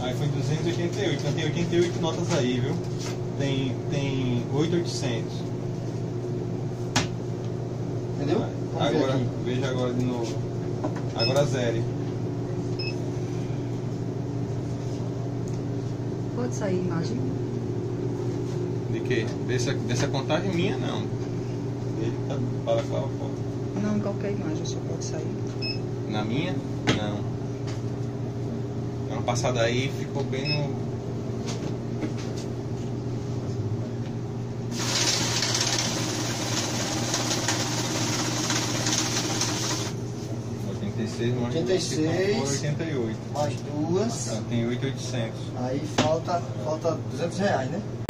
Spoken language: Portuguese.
Aí foi 288. Então tem 88 notas aí, viu? Tem 8.800. Entendeu? Vamos ver Agora, aqui. veja agora de novo. Agora zero. Pode sair a imagem? De quê? Dessa contagem minha, não. Ele tá para qual foto? Não, qualquer imagem só pode sair. Na minha? Não. Ano passado aí ficou bem no... mais 86, 88. mais duas. Tem 8.800. Aí falta R$200, né?